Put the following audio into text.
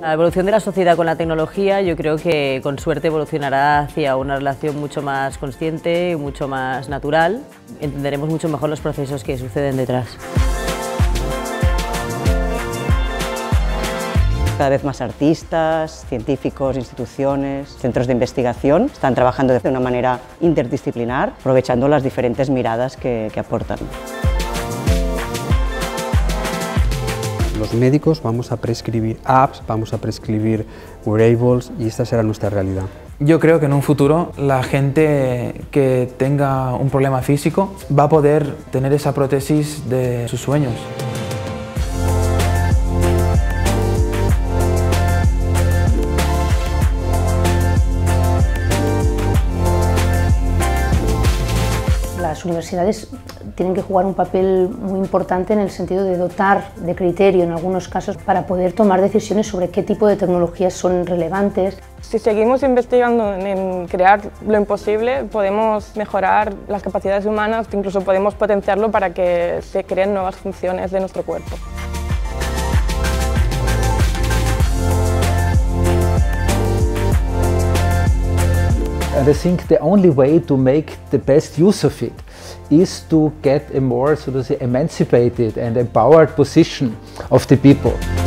La evolución de la sociedad con la tecnología yo creo que con suerte evolucionará hacia una relación mucho más consciente, mucho más natural. Entenderemos mucho mejor los procesos que suceden detrás. Cada vez más artistas, científicos, instituciones, centros de investigación están trabajando de una manera interdisciplinar, aprovechando las diferentes miradas que aportan. Los médicos vamos a prescribir apps, vamos a prescribir wearables y esta será nuestra realidad. Yo creo que en un futuro la gente que tenga un problema físico va a poder tener esa prótesis de sus sueños. Las universidades tienen que jugar un papel muy importante en el sentido de dotar de criterio en algunos casos para poder tomar decisiones sobre qué tipo de tecnologías son relevantes. Si seguimos investigando en crear lo imposible, podemos mejorar las capacidades humanas, incluso podemos potenciarlo para que se creen nuevas funciones de nuestro cuerpo. And I think the only way to make the best use of it is to get a more, so to say, emancipated and empowered position of the people.